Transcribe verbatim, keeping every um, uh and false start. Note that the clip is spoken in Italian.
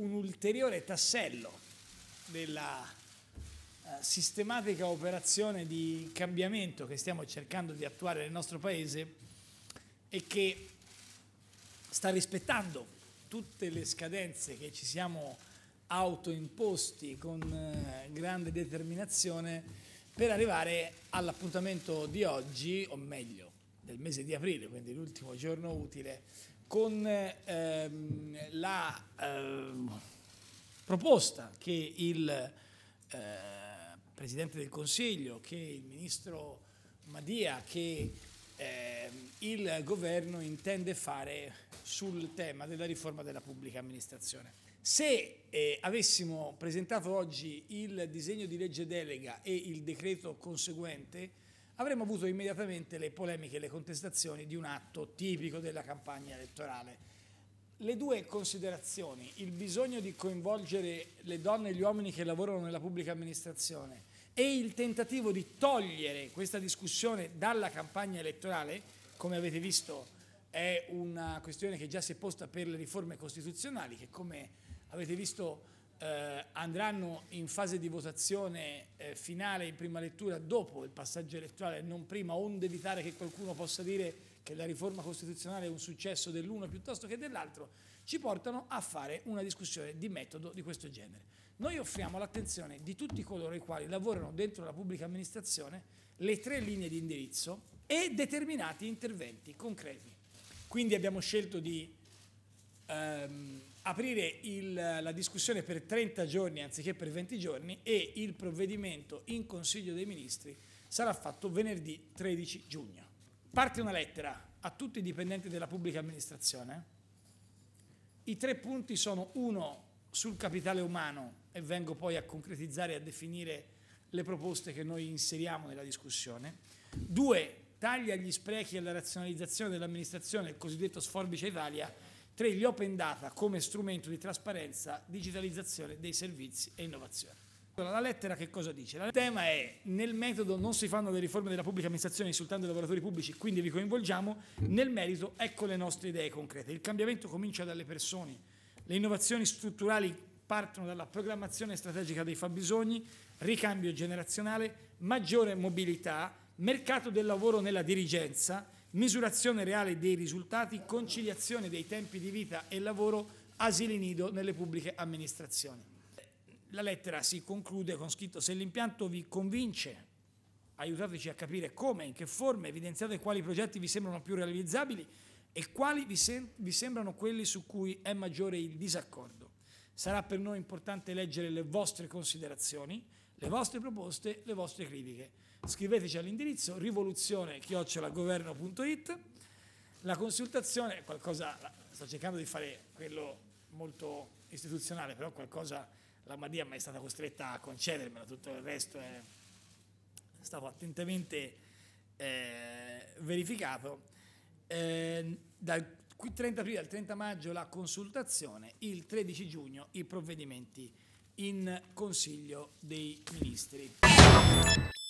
un ulteriore tassello della eh, sistematica operazione di cambiamento che stiamo cercando di attuare nel nostro Paese e che sta rispettando tutte le scadenze che ci siamo autoimposti con eh, grande determinazione per arrivare all'appuntamento di oggi, o meglio del mese di aprile, quindi l'ultimo giorno utile, con ehm, la ehm, proposta che il eh, Presidente del Consiglio, che il Ministro Madia, che eh, il Governo intende fare sul tema della riforma della pubblica amministrazione. Se eh, avessimo presentato oggi il disegno di legge delega e il decreto conseguente, avremmo avuto immediatamente le polemiche e le contestazioni di un atto tipico della campagna elettorale. Le due considerazioni, il bisogno di coinvolgere le donne e gli uomini che lavorano nella pubblica amministrazione e il tentativo di togliere questa discussione dalla campagna elettorale, come avete visto è una questione che già si è posta per le riforme costituzionali, che come avete visto eh, andranno in fase di votazione eh, finale in prima lettura dopo il passaggio elettorale, non prima, onde evitare che qualcuno possa dire che la riforma costituzionale è un successo dell'uno piuttosto che dell'altro, ci portano a fare una discussione di metodo di questo genere. Noi offriamo l'attenzione di tutti coloro i quali lavorano dentro la pubblica amministrazione, le tre linee di indirizzo e determinati interventi concreti. Quindi abbiamo scelto di ehm, aprire il, la discussione per trenta giorni anziché per venti giorni e il provvedimento in Consiglio dei Ministri sarà fatto venerdì tredici giugno. Parte una lettera a tutti i dipendenti della pubblica amministrazione. I tre punti sono: uno, sul capitale umano, e vengo poi a concretizzare e a definire le proposte che noi inseriamo nella discussione; due, tagli agli sprechi e alla razionalizzazione dell'amministrazione, il cosiddetto sforbice Italia; tre, gli open data come strumento di trasparenza, digitalizzazione dei servizi e innovazione. La lettera che cosa dice? Il tema è: nel metodo non si fanno le riforme della pubblica amministrazione insultando i lavoratori pubblici, quindi vi coinvolgiamo; nel merito ecco le nostre idee concrete. Il cambiamento comincia dalle persone, le innovazioni strutturali partono dalla programmazione strategica dei fabbisogni, ricambio generazionale, maggiore mobilità, mercato del lavoro nella dirigenza, misurazione reale dei risultati, conciliazione dei tempi di vita e lavoro, asili nido nelle pubbliche amministrazioni. La lettera si conclude con scritto: se l'impianto vi convince, aiutateci a capire come, in che forme, evidenziate quali progetti vi sembrano più realizzabili e quali vi, sem- vi sembrano quelli su cui è maggiore il disaccordo. Sarà per noi importante leggere le vostre considerazioni, le vostre proposte, le vostre critiche. Scriveteci all'indirizzo rivoluzione chiocciola governo punto it. La consultazione, qualcosa, sto cercando di fare quello molto istituzionale, però qualcosa la Madia mi è stata costretta a concedermela, tutto il resto è stato attentamente eh, verificato. Eh, dal trenta aprile al trenta maggio la consultazione, il tredici giugno i provvedimenti in Consiglio dei Ministri.